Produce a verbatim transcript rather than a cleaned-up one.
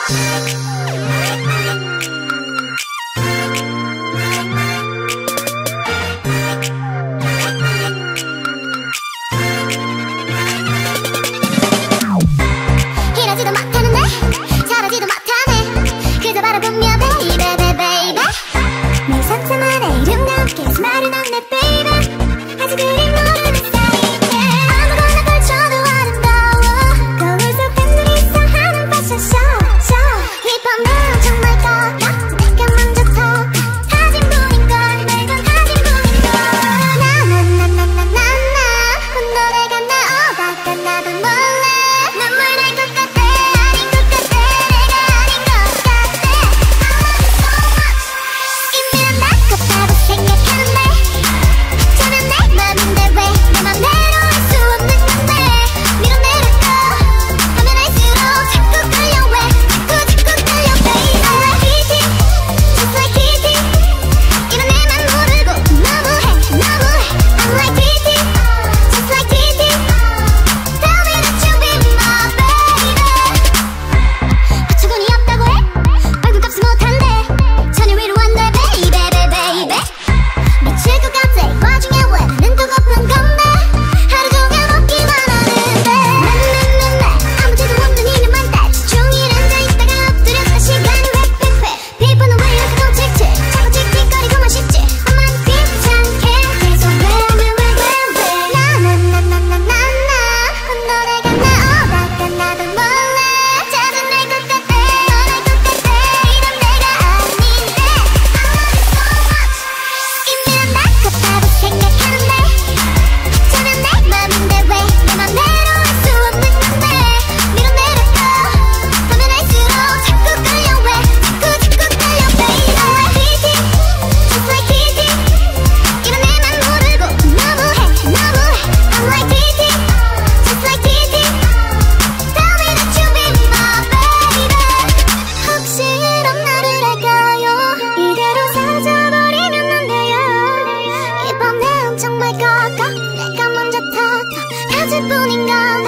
이러지도 못하는데 잘하지도 못하네. 그저 바라보며 baby baby baby 내 상상 안에 이름과 함께 말은 안내 baby. 아직 그리 모르는 사이인데 아무거나 걸쳐도 아름다워. 거울 속 팬들이 싸하는 패션쇼 이 밤은 정말 커 내가 먼저 터 사진 분인걸 매건 사진 분인걸. 나나나나나나나 혼노래가 나오다가 나도 몰래 눈물 날 것 같아. 아닌 것 같아. 내가 아닌 것 같아. I love you so much. 이미는 나 같다고 생각하는데 저는 내 맘인데 왜 내 맘대로 할 수 없는 건데. 밀어내릴까 하면 할수록 자꾸 끌려. 왜 자꾸 자꾸 끌려 baby. I'm like Kitty just like Kitty 이런 내만 모르고 너무해 너무해. I'm like Kitty just like Kitty tell me that you be my baby. 어처구니 없다고 해 얼굴값을 못한대. 전혀 위로한대 baby baby baby. 미칠 것 같아 와중에 왜 눈 뜨고 픈 건데. 하루 종일 먹기만 하는데 나나나나 아무데도 없는 이름만 따지 종일 앉아있다가 엎드렸다 시간이 획획획. 피부는 왜 이렇게 더 칙칙 자꾸 틱틱거리고만 싶지. 엄마는 귀찮게 계속 왜왜왜왜왜. 나나나나나나나 혼노래가 나오다가 나도 몰래 짜증날 것 같아. 너날 것 같아. 이런 내가 아닌데 I love you so much. 이미는 나 같다고 생각하는데 저는 내 맘인데 왜 내 맘대로 할 수 없는 건데. 밀어내릴까 하면 할수록 자꾸 끌려. 왜 자꾸 자꾸 끌려 baby. I'm like Kitty just like Kitty 이런 내만 모르고 너무해 너무해. I'm like Kitty just like Kitty tell me that you be my baby. 혹시 이런 나를 알까요? 이대로 사라져버리면 안 돼요. 이 밤 내 엄청 맑아가 내가 먼저 터져 가질 뿐인가.